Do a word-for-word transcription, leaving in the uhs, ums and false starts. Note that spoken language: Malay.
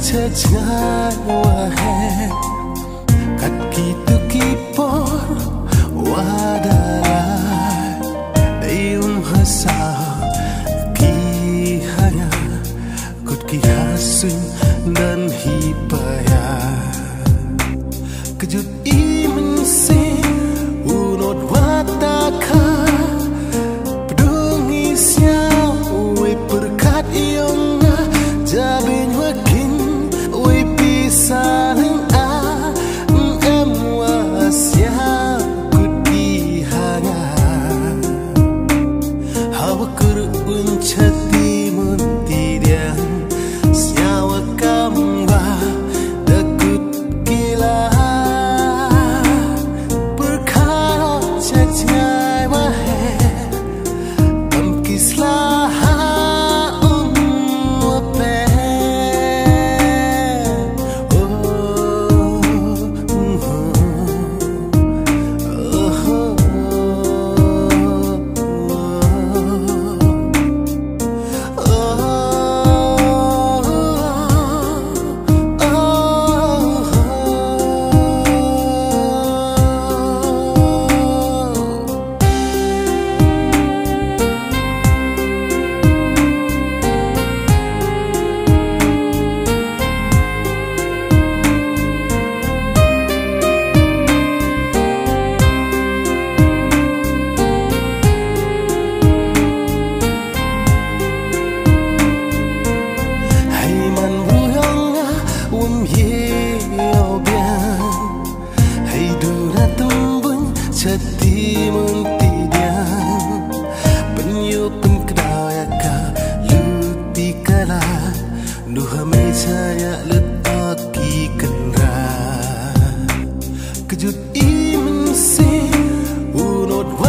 chajngan wahe kat kitu kipor wadalai dayum hasa ki hanya kut ki hasun dan hipaya kejut imen se unot wataka pedungi siau we berkat iona jabin wakin we pisaling a em wasya kuti hanya hawa kur unchati munti dia siawa kamwa dakut kila berkat chachai wahe am kisla chati munti dian penyupen kedaya ka luti kala duha mejaya letaki kendra kejut imen se unot